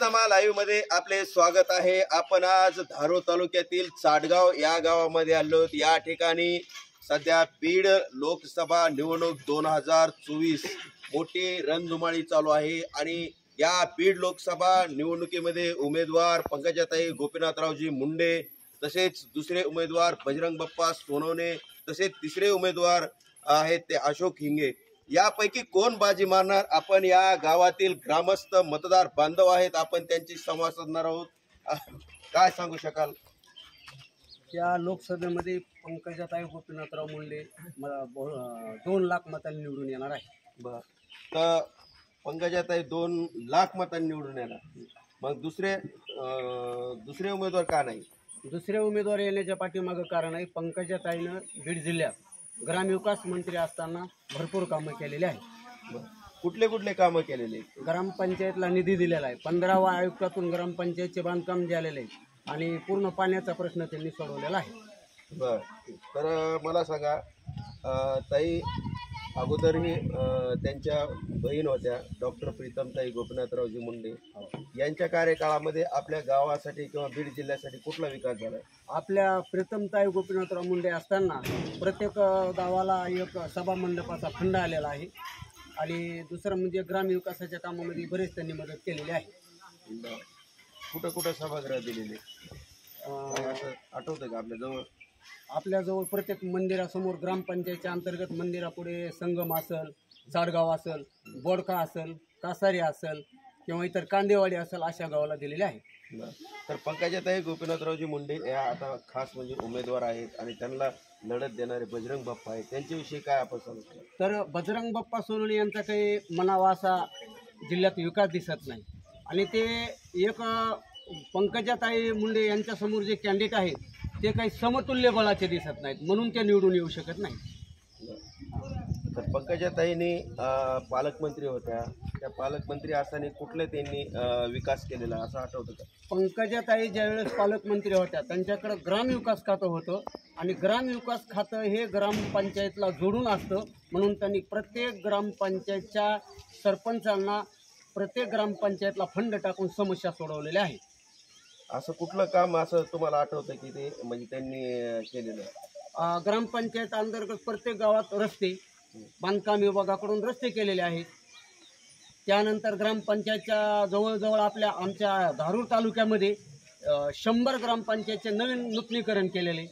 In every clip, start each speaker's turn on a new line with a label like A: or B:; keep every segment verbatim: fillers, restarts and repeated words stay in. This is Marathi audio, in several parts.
A: विकासनामा लाईव्ह मध्ये आपले स्वागत आहे। आपण आज धारूर तालुक्यातील चाटगाव या गावामध्ये आलो आहोत। या ठिकाणी सध्या बीड लोकसभा निवडणूक दोन हजार चोवीस मोठी रणधुमाळी चालू आहे आणि या बीड लोकसभा निवडणुकीमध्ये उमेदवार पंकजाताई गोपीनाथरावजी मुंडे, तसेच दुसरे उमेदवार बजरंग बाप्पा सोनवणे, तसेच तिसरे उमेदवार आहेत ते अशोक हिंगे। यापैकी कोण बाजी मारणार? आपण या गावातील ग्रामस्थ मतदार बांधव आहेत, आपण त्यांची संवाद साधणार आहोत। काय सांगू शकाल?
B: या लोकसभेमध्ये पंकजाताई गोपीनाथराव मुंडे दोन लाख मतांनी निवडून येणार आहे।
A: बर, तर पंकजाताई दोन लाख मतांनी निवडून येणार, मग दुसरे दुसरे उमेदवार का नाही?
B: दुसरे उमेदवार येण्याच्या पाठीमागं कारण आहे, पंकजाताईनं बीड जिल्ह्यात ग्रामविकास मंत्री असताना भरपूर कामं केलेली आहेत।
A: कुठले कुठले कामं केलेले?
B: ग्रामपंचायतला निधी दिलेला आहे, पंधरावा आयुक्तातून ग्रामपंचायतचे बांधकाम झालेले आहे आणि पूर्ण पाण्याचा प्रश्न त्यांनी सोडवलेला आहे।
A: बर, तर मला सांगा, ताई अगोदरही त्यांच्या बहीण होत्या डॉक्टर प्रीतमताई गोपीनाथरावजी मुंडे, यांच्या कार्यकाळामध्ये आपल्या गावासाठी किंवा बीड जिल्ह्यासाठी कुठला विकास झाला?
B: आपल्या प्रीतमताई गोपीनाथराव मुंडे असताना प्रत्येक गावाला एक सभा मंडपाचा फंड आलेला आहे आणि दुसरं म्हणजे ग्रामविकासाच्या कामामध्ये बरेच त्यांनी मदत केलेली आहे।
A: कुठं कुठं सभागृह दिलेले असं आठवतं का आपल्या जवळ?
B: आपल्याजवळ प्रत्येक मंदिरासमोर ग्रामपंचायतच्या अंतर्गत मंदिरापुढे संगम असेल, चाडगाव असेल, बोडका असेल, कासारी असेल किंवा इतर कांदेवाडी असेल, अशा गावाला दिलेले आहे।
A: तर पंकजाताई गोपीनाथरावजी मुंडे या आता खास म्हणजे उमेदवार आहेत आणि त्यांना लढत देणारे बजरंग बाप्पा आहेत, त्यांच्याविषयी काय आपण सांगतो?
B: तर बजरंग बाप्पा सोनवणे यांचा काही म्हणावा असा जिल्ह्यात विकास दिसत नाही आणि ते एक पंकजाताई मुंडे यांच्यासमोर जे कॅन्डिडेट आहेत ते काही समतुल्य बळाचे दिसत नाहीत, म्हणून ते निवडून येऊ शकत नाही।
A: तर पंकजाताईंनी पालकमंत्री होत्या, त्या पालकमंत्री असताना कुठले त्यांनी विकास केलेला असं आठवतं का?
B: पंकजाताई ज्यावेळेस पालकमंत्री होत्या त्यांच्याकडे ग्रामविकास खातं होतं आणि ग्रामविकास खातं हे ग्रामपंचायतला जोडून असतं, म्हणून त्यांनी प्रत्येक ग्रामपंचायतच्या सरपंचांना प्रत्येक ग्रामपंचायतला फंड टाकून समस्या सोडवलेल्या आहेत।
A: असं कुठलं काम असं तुम्हाला आठवतं की ते म्हणजे त्यांनी केलेलं?
B: ग्रामपंचायत अंतर्गत प्रत्येक गावात रस्ते, बांधकाम विभागाकडून रस्ते केलेले आहेत। त्यानंतर ग्रामपंचायतच्या जवळजवळ आपल्या आमच्या धारूर तालुक्यामध्ये शंभर ग्रामपंचायतचे नवीन नूतनीकरण केलेले।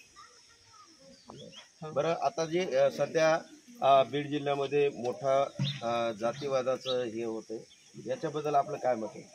A: बरं, आता जे सध्या बीड जिल्ह्यामध्ये मोठा जातीवादाचं हे होतं, याच्याबद्दल आपलं काय मत आहे?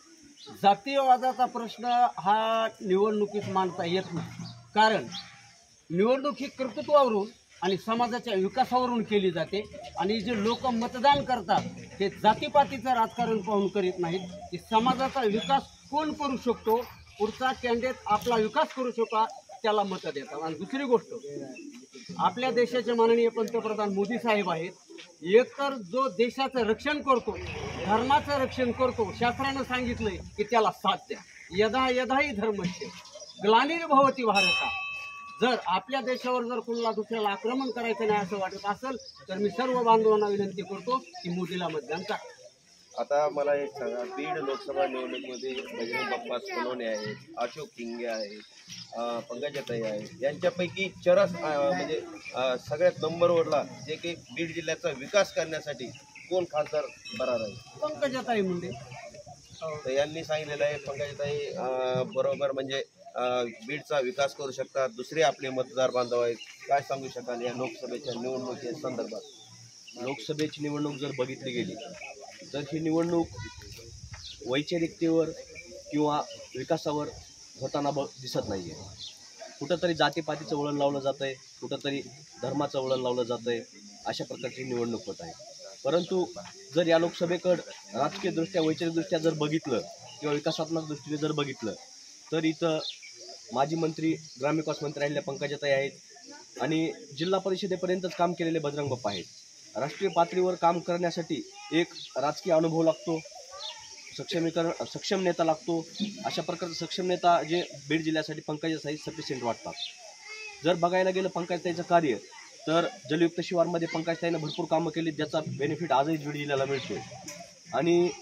B: जातीयवादाचा प्रश्न हा निवडणुकीत मांडता येत नाही, कारण निवडणूक ही कर्तृत्वावरून आणि समाजाच्या विकासावरून केली जाते आणि जे लोक मतदान करतात ते जातीपातीचं राजकारण पाहून करीत नाहीत, की समाजाचा विकास कोण करू शकतो, पुढचा कॅन्डिडेट आपला विकास करू शकतो त्याला मतं देतात। आणि दुसरी गोष्ट, आपल्या देशाचे माननीय पंतप्रधान मोदी साहेब आहेत, एकतर जो देशाचं रक्षण करतो, धर्माचं रक्षण करतो, शास्त्रानं सांगितलंय की त्याला साथ द्या, यदा यदाही धर्मस्य ग्लानिर्भवति भारता। जर आपल्या देशावर जर कोणाला दुसऱ्याला आक्रमण करायचं नाही असं वाटत असेल तर मी सर्व बांधवांना विनंती करतो की मोदीला मतदान करा।
A: आता मला एक सांगा, बीड लोकसभा निवडणुकीमध्ये बजरंग बाप्पा सोनवणे आहेत, अशोक हिंगे आहेत, पंकजाताई आहेत, यांच्यापैकी चरस म्हणजे सगळ्यात नंबरवरला जे की बीड जिल्ह्याचा विकास करण्यासाठी कोण खासदार बरा राहील?
B: पंकजाताई मुंडे।
A: तर यांनी सांगितलेलं आहे पंकजाताई बरोबर म्हणजे बीडचा विकास करू शकतात। दुसरे आपले मतदार बांधव आहेत, काय सांगू शकाल या लोकसभेच्या निवडणुकी संदर्भात?
C: लोकसभेची निवडणूक जर बघितली गेली तर ही निवडणूक वैचारिकतेवर किंवा विकासावर होताना ब दिसत नाही आहे। कुठंतरी जातीपातीचं वळण लावलं जातं आहे, कुठंतरी धर्माचं वळण लावलं जातं आहे, अशा प्रकारची निवडणूक होत आहे। परंतु जर या लोकसभेकडं राजकीयदृष्ट्या वैचारिकदृष्ट्या जर बघितलं किंवा विकासात्मक दृष्टीने जर बघितलं तर इथं माजी मंत्री ग्रामविकास मंत्री राहिलेल्या पंकजाताई आहेत आणि जिल्हा परिषदेपर्यंतच काम केलेले बजरंग बाप्पा आहेत। राष्ट्रीय पातळीवर काम करण्यासाठी एक राजकीय अनुभव लागतो, सक्षमीकरण सक्षम नेता लागतो। अशा प्रकारचा सक्षम नेता जे बीड जिल्ह्यासाठी पंकजाताई सफिशियंट वाटतात। जर बघायला गेलं पंकजाताईचं कार्य तर जलयुक्त शिवारमध्ये पंकजाताईनं भरपूर कामं केली, ज्याचा बेनिफिट आजही बीड जिल्ह्याला मिळतो आणि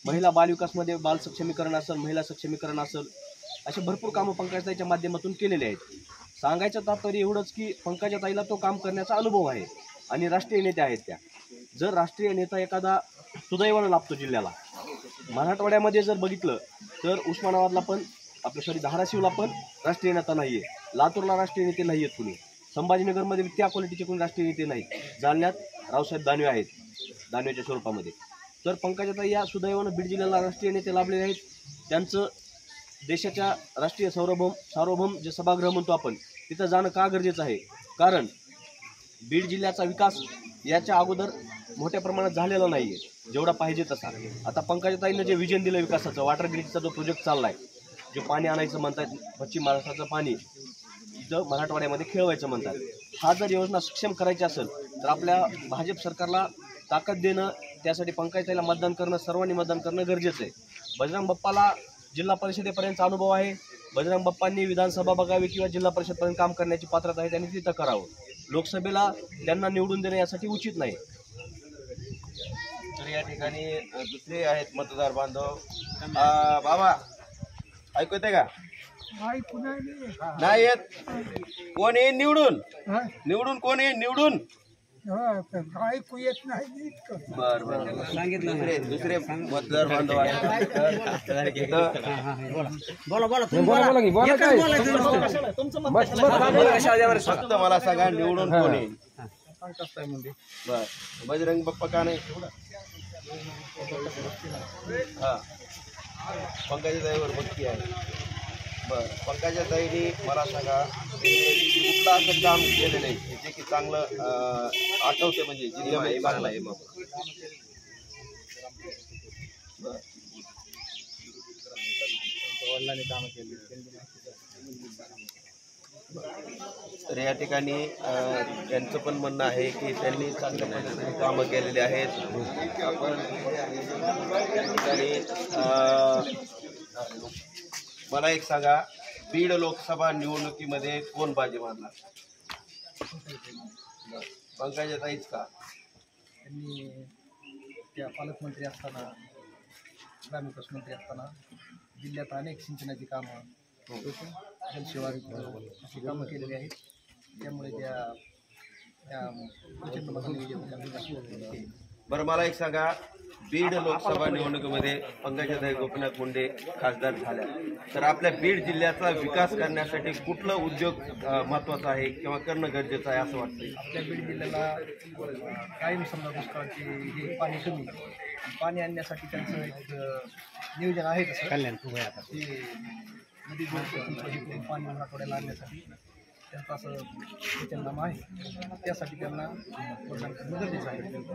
C: महिला बालविकासमध्ये बाल सक्षमीकरण असेल, महिला सक्षमीकरण असेल, असे भरपूर कामं पंकजाताईच्या माध्यमातून केलेले आहेत. सांगायचं तात्पर्य एवढंच की पंकजाताईला तो काम करण्याचा अनुभव आहे आणि राष्ट्रीय नेत्या आहेत त्या. जर राष्ट्रीय नेता एखादा सुदैवानं लाभतो जिल्ह्याला, मराठवाड्यामध्ये जर बघितलं तर उस्मानाबादला पण आपल्या सॉरी धाराशिवला पण राष्ट्रीय नेता नाही आहे, लातूरला राष्ट्रीय नेते नाही आहेत कुणी, संभाजीनगरमध्ये त्या क्वालिटीचे कोणी राष्ट्रीय नेते नाहीत, जालन्यात रावसाहेब दानवे आहेत दानवेच्या स्वरूपामध्ये. तर पंकजाताई या सुदैवानं बीड जिल्ह्याला राष्ट्रीय नेते लाभलेले आहेत. त्यांचं देशाच्या राष्ट्रीय सार्वभौम सार्वभौम जे सभागृह म्हणतो आपण तिथं जाणं का गरजेचं आहे, कारण बीड जिल्ह्याचा विकास याच्या अगोदर मोठ्या प्रमाणात झालेला नाही आहे जेवढा पाहिजे तसा. आता पंकजाताईनं जे विजन दिलं विकासाचं, वॉटर ग्रीडचा जो प्रोजेक्ट चालला आहे, जे पाणी आणायचं म्हणतात, पश्चिम महाराष्ट्राचं पाणी इथं मराठवाड्यामध्ये खेळवायचं म्हणतात, हा जर योजना सक्षम करायची असेल तर आपल्या भाजप सरकारला ताकद देणं, त्यासाठी पंकजाताईला मतदान करणं, सर्वांनी मतदान करणं गरजेचं आहे. बजरंग बाप्पाला जिल्हा परिषदेपर्यंतचा अनुभव आहे, बजरंग बाप्पांनी विधानसभा बघावी किंवा जिल्हा परिषदपर्यंत काम करण्याची पात्रता आहे, त्यांनी तिथं करावं. लोकसभेला त्यांना निवडून देणं यासाठी उचित नाही.
A: तर या ठिकाणी अ, दुसरे आहेत मतदार बांधव. अ, बाबा ऐकू येते का? नाही येत. कोण येईल निवडून? निवडून कोण येईल निवडून?
D: ऐकू येत नाही.
A: बर बर दुसरे दुसरे मतदार बांधव आहेत.
B: बोला बोला तुम्ही बोला. एकच बोलायचं नसतं.
A: फक्त मला सांगा निवडून कोण येईल? बर बजरंग बाप्पा का नाही? हा पंकजाताईवर भक्ती आहे. बर पंकजाताईंनी मला सांगा कुठलं असं काम केलेलं आहे जे की चांगलं अं, आठवते, म्हणजे जिल्ह्यामध्ये चांगलं आहे मग? तर या ठिकाणी अं, त्यांचं पण म्हणणं आहे की त्यांनी चांगल्या पद्धतीने कामं केलेली आहेत. आपण या ठिकाणी अं, मला एक सांगा, बीड लोकसभा निवडणुकीमध्ये कोण बाजी मारणार? पंकजाताईच का?
D: त्यांनी त्या पालकमंत्री असताना, ग्रामविकास मंत्री असताना जिल्ह्यात अनेक सिंचनाची कामं, जलशिवारी अशी कामं केलेली आहेत. त्यामुळे त्या त्या प्रचंड मतांनी.
A: बरं मला एक सांगा, बीड लोकसभा निवडणुकीमध्ये पंकजाताई गोपीनाथ मुंडे खासदार झाल्या, तर आपल्या बीड जिल्ह्याचा विकास करण्यासाठी कुठलं उद्योग अं, महत्त्वाचा आहे किंवा करणं गरजेचं आहे असं वाटतं?
D: आपल्या बीड जिल्ह्याला अं, कायम समजा दुष्काळाचे हे पाणी कमी, पाणी आणण्यासाठी त्यांचं एक अं, नियोजन आहे तसं कल्याण ते नदी जोड पाणी मराठवाड्याला आणण्यासाठी त्यांचं असं वचननामा आहे. त्यासाठी त्यांना प्रोत्साहन करणं गरजेचं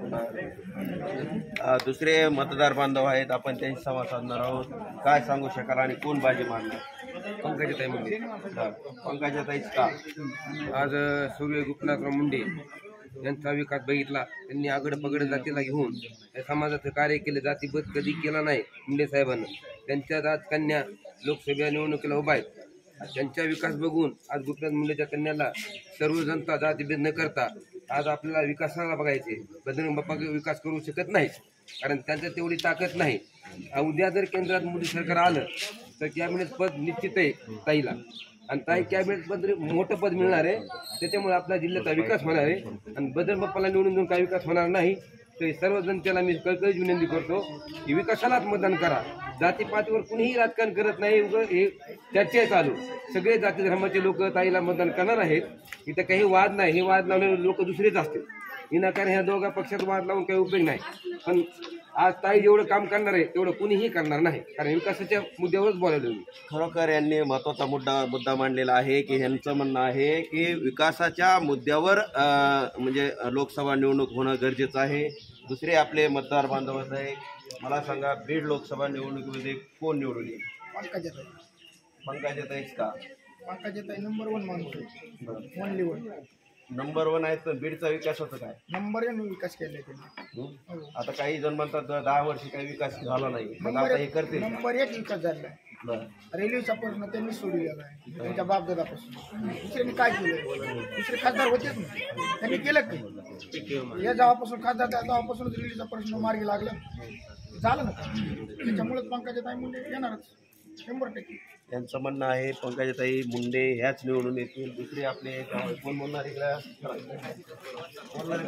D: आहे.
A: अं, दुसरे मतदार बांधव आहेत, आपण त्यांची संवाद साधणार आहोत. काय सांगू शकाल आणि कोण बाजी मारणार?
E: पंकजाताई मुंडे.
A: पंकजाताईच का?
E: आज सूर्य गोपीनाथराव मुंडे यांचा विकास बघितला. त्यांनी आगड पगड जातीला घेऊन या समाजाचं कार्य केलं, जातीभेद कधी केला नाही मुंडे साहेबांना. त्यांच्याच आज कन्या लोकसभा निवडणुकीला उभा आहेत. त्यांचा विकास बघून आज गोपीनाथ मुंडेच्या कन्याला सर्व जनता जातीभेद न करता आज आपल्याला विकासाला बघायचे. बजरंग बाप्पा विकास करू शकत नाहीत, कारण त्यांचं तेवढी ताकद नाही. उद्या जर केंद्रात मोदी सरकार आलं तर कॅबिनेट पद निश्चित आहे ताईला, आणि ताई कॅबिनेट पद मोठं पद मिळणार आहे. त्याच्यामुळे आपल्या जिल्ह्याचा विकास होणार आहे. आणि बजरंग बाप्पाला निवडून देऊन काही विकास होणार नाही. तर सर्व जनतेला मी कळकळीची विनंती करतो की विकासालाच मतदान करा. जातीपातीवर कुणीही राजकारण करत नाही. उगं हे चर्चा चालू, सगळे जाती धर्माचे लोक ताईला मतदान करणार आहेत. इथं काही वाद नाही. हे वाद लावणारे लोक दुसरेच असतील. विनाकारण ह्या दोघा पक्षात वाद लावून काही उपयोग नाही. पण आज ताई जेवढं काम करणार आहे तेवढं कुणीही करणार नाही, कारण विकासाच्या मुद्द्यावरच बोलायला मी.
A: खरोखर यांनी महत्त्वाचा मुद्दा मुद्दा मांडलेला आहे की ह्यांचं म्हणणं आहे की विकासाच्या मुद्द्यावर अं, म्हणजे लोकसभा निवडणूक होणं गरजेचं आहे. दुसरे आपले मतदार बांधव आहे, मला सांगा बीड लोकसभा निवडणुकीमध्ये कोण निवडून येईल?
D: पंकजाताई.
A: पंकजाताईच का?
D: पंकजाताई नंबर वन माणूस आहे, वन लेवल
A: नंबर वन आहे. तर बीडचा विकासाचं काय?
D: नंबर वन विकास केलाय त्यांनी.
A: हं? आता काही जण म्हणतात दहा वर्षी काही विकास झाला नाही, मग आता हे करतील.
D: नंबर एक विकास झाला.
A: बरं.
D: रेल्वेचा प्रश्न त्यांनी सोडलेला आहे त्यांच्या बापदादापासून. दुसऱ्यांनी काय केलं? दुसरे खासदार होतेच ना, त्यांनी केलं काय? या जेव्हापासून खासदार त्या तेव्हापासूनच रेल्वेचा प्रश्न मार्गी लागला.
F: झालं ना त्याच्यामुळेच पंकजाताई मुंडे येणारच शंभर टक्के.
A: यांचं म्हणणं आहे पंकजाताई मुंडे ह्याच निवडून येतील. दुसरे आपले गाव- कोण बोलणार इकडे बोलणार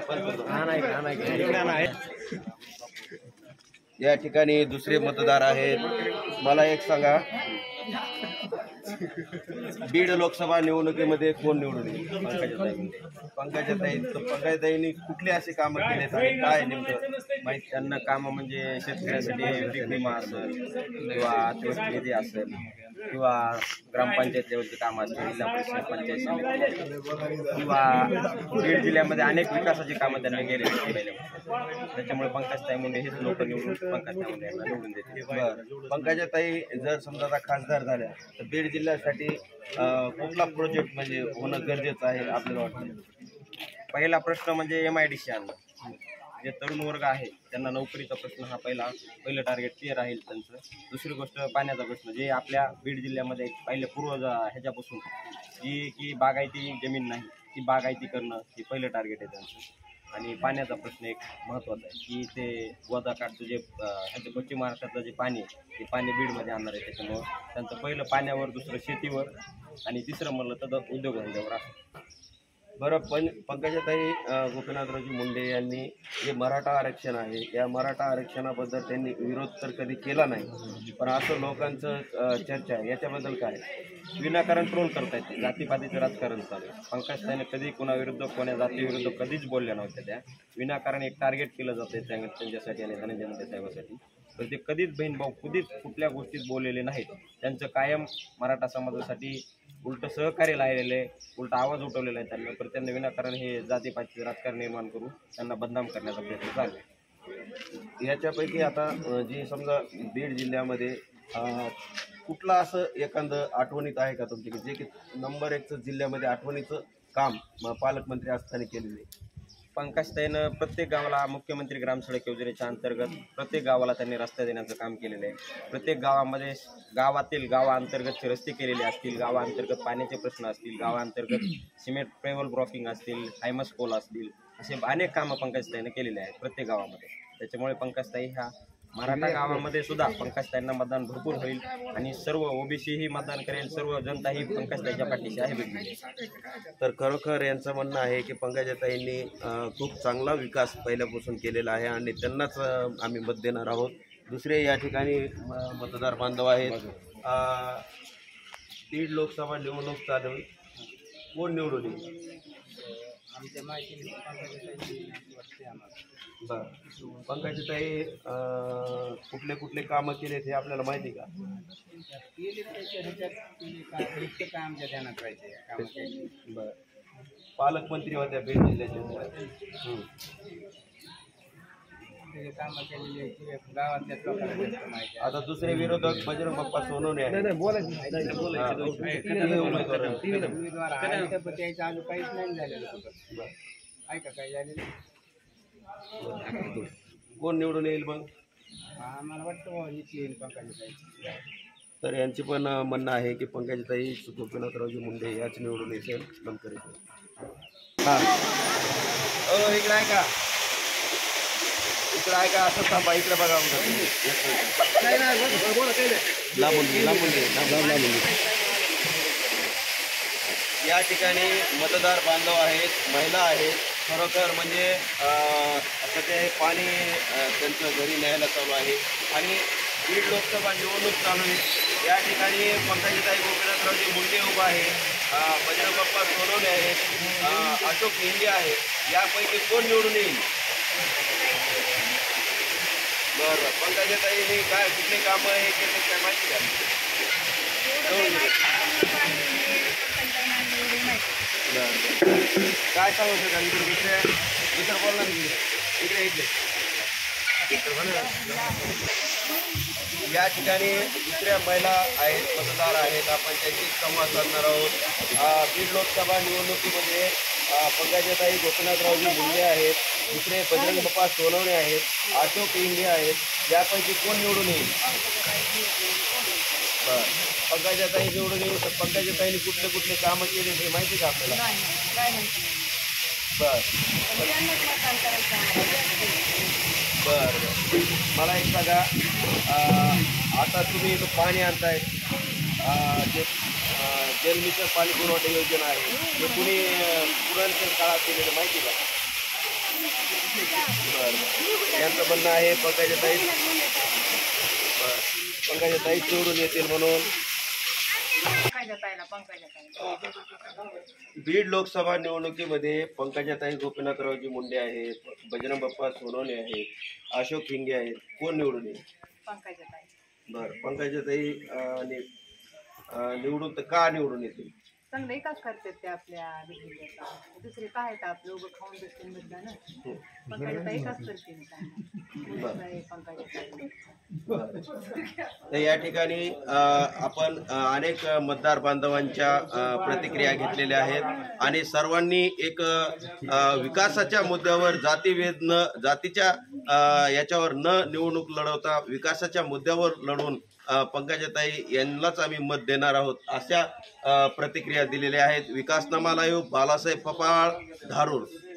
A: इकडे या ठिकाणी दुसरे मतदार आहेत. मला एक सांगा, बीड लोकसभा निवडणुकीमध्ये कोण निवडून येईल? पंकजाताई मुंडे. पंकजाताई तर पंकजाताईंनी कुठले असे कामं केलेत आणि काय नेमकं
G: माहिती त्यांना कामं म्हणजे शेतकऱ्यांसाठी पीक विमा असेल किंवा अतिवृष्टी निधी असेल किंवा ग्रामपंचायत लेवलची कामं असतील, जिल्हा परिषद पंचायत समिती किंवा बीड जिल्ह्यामध्ये अनेक विकासाची कामं त्यांनी केलेली केलेली त्याच्यामुळे पंकजताई मुंडे हेच लोक निवडून पंकजताई मुंडे यांना निवडून देतील.
A: बरं, पंकजाताई जर समजा आता खासदार झाल्या तर बीड जिल्ह्यासाठी अं, कुठला प्रोजेक्ट म्हणजे होणं गरजेचं आहे आपल्याला वाटतं?
G: पहिला प्रश्न म्हणजे एम आय डी सी आणणं. जे तरुण वर्ग आहे त्यांना नोकरीचा प्रश्न हा पहिला पहिलं टार्गेट क्लिअर राहील त्यांचं. दुसरी गोष्ट पाण्याचा प्रश्न, जे आपल्या बीड जिल्ह्यामध्ये पहिले पूर्वज ह्याच्यापासून जी की बागायती जमीन नाही ती बागायती करणं हे पहिलं टार्गेट आहे त्यांचं. आणि पाण्याचा प्रश्न एक महत्त्वाचा आहे की ते गोदाकाठचं जे ह्याचं पश्चिम महाराष्ट्रातलं जे पाणी आहे ते पाणी बीडमध्ये आणणार आहे. त्याच्यामुळं त्यांचं पहिलं पाण्यावर, दुसरं शेतीवर आणि तिसरं म्हणलं तर उद्योगधंद्यावर असं.
A: बरं, पण पंकजाताई अं, गोपीनाथरावजी मुंडे यांनी जे मराठा आरक्षण आहे या मराठा आरक्षणाबद्दल त्यांनी विरोध तर कधी केला नाही, पण असं लोकांचं अं, चर्चा आहे, याच्याबद्दल काय?
G: विनाकारण ट्रोल करतायत ते, जातीपातीचं राजकारण चालू आहे. पंकजताईने कधी कुणाविरुद्ध कोण्या जातीविरुद्ध कधीच बोलल्या नव्हत्या. त्या विनाकारण एक टार्गेट केलं जातं त्या त्यांच्यासाठी आणि धनंजय मुंडे साहेबासाठी. तर ते कधीच बहीणभाऊ कधीच कुठल्या गोष्टीत बोललेले नाहीत. त्यांचं कायम मराठा समाजासाठी उलटं सहकार्य राहिलेलं आहे, उलटा आवाज उठवलेला आहे त्यांना. तर त्यांना विनाकारण हे जातीपातीचे राजकारण निर्माण करून त्यांना बदनाम करण्याचा प्रयत्न चालू आहे.
A: याच्यापैकी आता अं, जी समजा बीड जिल्ह्यामध्ये अं, कुठलं असं एखादं आठवणीत आहे का तुमचे की जे की नंबर एकचं जिल्ह्यामध्ये आठवणीचं काम म- पालकमंत्री असताना केलेलं आहे?
G: पंकजताईनं प्रत्येक गावाला मुख्यमंत्री ग्रामसडक योजनेच्या अंतर्गत प्रत्येक गावाला त्यांनी रस्ते देण्याचं काम केलेलं आहे. प्रत्येक गावामध्ये गावातील गावाअंतर्गतचे रस्ते केलेले असतील, गावाअंतर्गत पाण्याचे प्रश्न असतील, गावाअंतर्गत सिमेंट पेवल ब्रॉकिंग असतील, हायमस पोल असतील, असे अनेक कामं पंकजताईनं केलेले आहेत प्रत्येक गावामध्ये. त्याच्यामुळे पंकजताई ह्या मराठा गावामध्ये सुद्धा पंकजताईंना मतदान भरपूर होईल आणि सर्व ओबीसीही मतदान करेल, सर्व जनता ही पंकजताईच्या पाठीशी आहे भेटली.
A: तर खरोखर यांचं म्हणणं आहे की पंकजाताईंनी अं, खूप चांगला विकास पहिल्यापासून केलेला आहे आणि त्यांनाच अं, आम्ही मत देणार आहोत. दुसरे या ठिकाणी म- मतदार बांधव आहेत. अं, बीड लोकसभा निवडणूक चालू आहे. कोण निवडून येईल?
B: आमच्या माहिती वाटते आम्हाला.
A: बरं, पंकजाताई अं, कुठले कुठले कामं केलेत हे आपल्याला माहिती का?
B: केली त्याच्या ह्याच्यात केली का इतकं काय आमच्या ध्यानात राहायचे कामं केली.
A: बरं, पालकमंत्री होत्या बीड जिल्ह्याच्या. हं.
B: त्याचे कामं केलेली आहे गावातल्या लोकांना जास्त माहिती आहे.
A: आता दुसरे विरोधक बजरंग बाप्पा सोनवणे आहेत.
B: उमेदवार आहे तर पण त्याचं अजून काहीच नाही झालेलं कुठं.
A: बरं.
B: ऐका काय झालेलं
A: कोण निवडून येईल मग?
B: आम्हाला वाटतं बाबा हीच येईल पंकजाताई.
A: तर यांची पण अं, म्हणणं आहे की पंकजाताई गोपीनाथरावजी मुंडे याच निवडून येतील नंतर. हां, ओ इकडे आहे का? इकडे आहे का? असं थांबा, इकडे बघा. लांबून घे, लांबून घे, लांबून लांबून घे. या ठिकाणी मतदार बांधव आहेत, महिला आहेत. खरोखर म्हणजे अं, आता ते पाणी अं, त्यांचं घरी न्यायला चालू आहे आणि बीड लोकसभा निवडणूक चालू आहे. या ठिकाणी पंकजाताई गोपीनाथरावजी मुंडे उभा आहे, अं, बजरंग बाप्पा सोनवणे आहेत, अं, अशोक इंगे आहे. यापैकी कोण निवडून येईल? बरं, पंकजाताईंनी काय कुठले कामं हे केले काय माहिती का? बरं, काय सांगू शकाल? इकडे दुसऱ्या दुसरं बोलणार इकडे इकडे या ठिकाणी दुसऱ्या महिला आहेत, मतदार आहेत. आपण त्यांची संवाद साधणार आहोत. बीड लोकसभा निवडणुकीमध्ये पंकजाताई गोपीनाथरावजी मुंडे आहेत, दुसरे बजरंग बाप्पा सोनवणे आहेत, अशोक इंगे आहेत. यापैकी कोण निवडून येईल? बरं, पंकजाताई निवडून येईल. तर पंकजाताईंनी कुठले कुठले कामं केले हे माहिती का आपल्याला? बरं, बरं बरं. मला एक सांगा, अं, आता तुम्ही इथं पाणी आणताय, अं, जे अं, जलमिशन पाणी पुरवठा योजना आहे ते कुणी अं, पुराणच्या काळात केलेलं माहिती का? बरं बरं. यांचं म्हणणं आहे पंकजाताई बरं पंकजाताई निवडून येतील म्हणून. बीड लोकसभा निवडणुकीमध्ये पंकजाताई गोपीनाथरावजी मुंडे आहेत, बजरंग बाप्पा सोनवणे आहेत, अशोक हिंगे आहेत, कोण निवडून येईल? बरं पंकजाताई अं, नि- अं, निवडून तर का निवडून येतील?
H: चांगलं विकास करतात ते आपल्या जिल्ह्याचा. दुसरे काय आहेत आपलं उभं खाऊन बसते मतदान पंकजाताई विकास करते पंकजाताई.
A: तर या ठिकाणी अ, आपण अ, अनेक मतदार बांधवांच्या अ, प्रतिक्रिया घेतलेल्या आहेत आणि सर्वांनी एक अ, विकासाच्या मुद्द्यावर जातीभेद न जातीच्या अ, याच्यावर न निवडणूक लढवता विकासाच्या मुद्द्यावर लढून अ, पंकजाताई यांनाच आम्ही मत देणार आहोत अशा अ, प्रतिक्रिया दिलेल्या आहेत. विकासनामा लाईव्ह, बालासाहेब पपाळ, धारूर.